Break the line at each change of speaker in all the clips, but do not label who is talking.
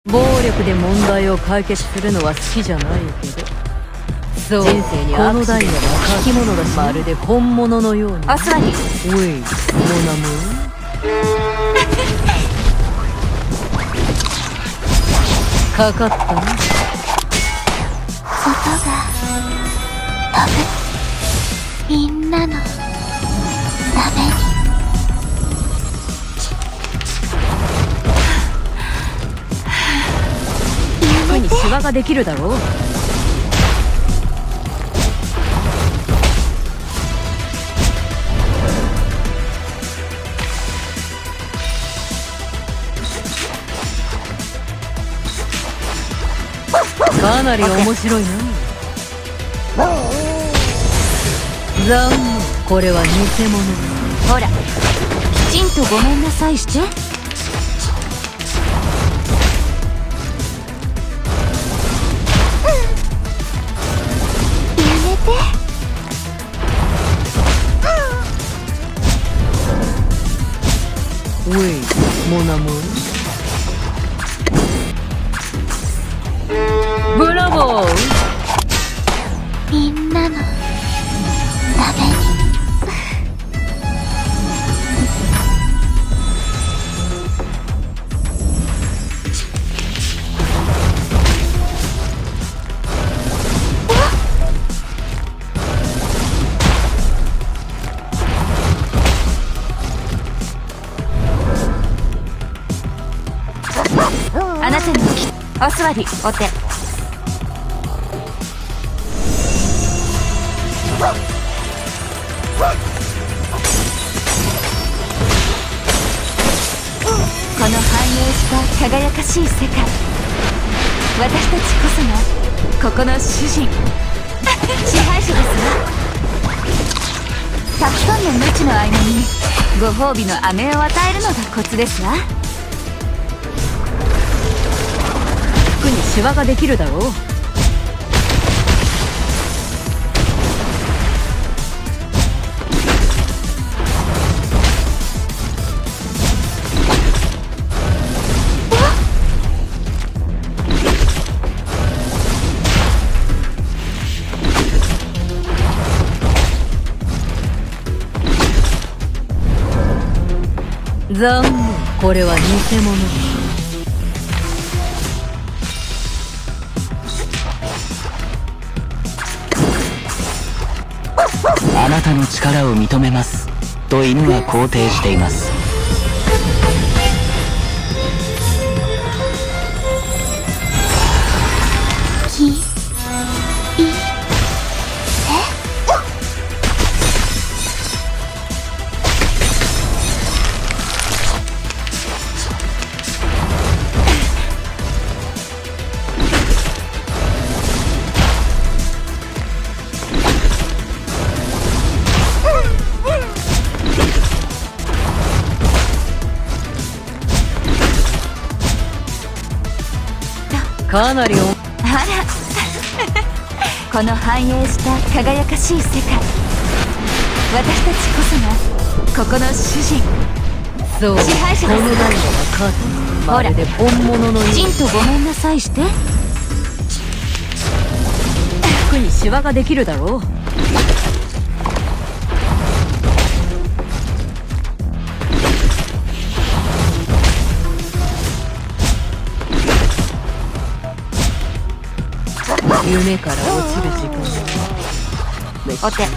暴力で問題を解決するのは好きじゃないけど、そう、人生にこのダイヤは書き物だし、まるで本物のように。
アスワニ、
おい、モナムかかったな。
外が飛ぶ、みんなのために。
服にシワができるだろう。かなり面白いな。残念、これは偽物。
ほら、きちんとごめんなさいして。
おい、モナムブラボー。
みんなのために。あなたのお座り、お手。この繁栄した輝かしい世界、私たちこそがここの主人支配者ですわ。たくさんの無知の合間にご褒美の飴を与えるのがコツですわ。
服にシワができるだろう。残念、これは偽物。
あなたの力を認めますと犬は肯定しています。
かなり
あらこの繁栄した輝かしい世界、私たちこそがここの主人、
そう、
支配者です。
このダイヤは勝つ。まるで本物のように。
きちんとごめんなさいして。
服にシワができるだろう。夢から落ちる時間。
お手。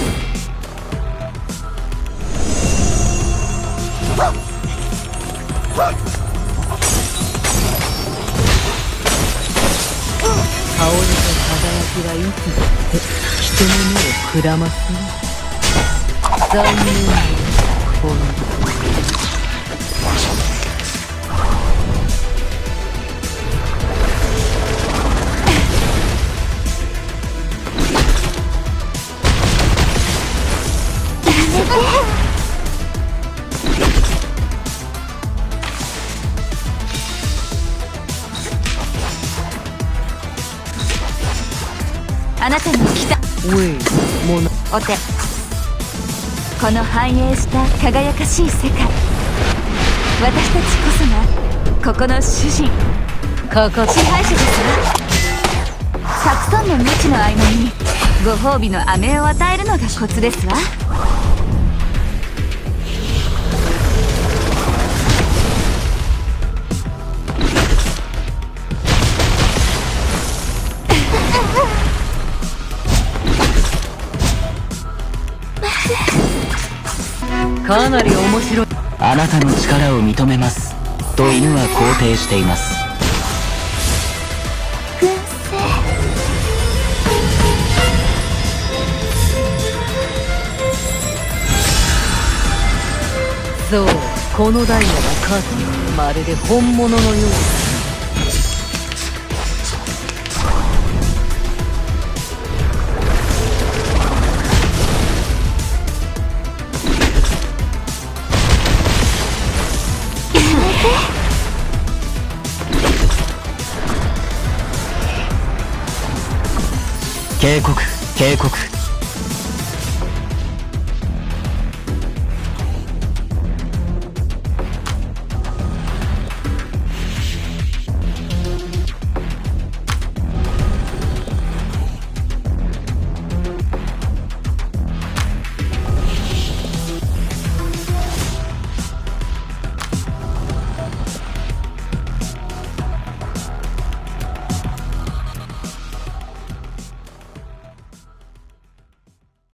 香りと輝きはいつだって人の目をくらますね。残念なこの
あなたの来た。
おい、もな
お手。この繁栄した輝かしい世界、私たちこそがここの主人、
かかっ
支配者ですわ。たくさんの無知の合間にご褒美の飴を与えるのがコツですわ。
かなり面白い。
あなたの力を認めますと犬は肯定しています。
軍
そう、このダイヤは数まるで本物のようだ。
警告警告、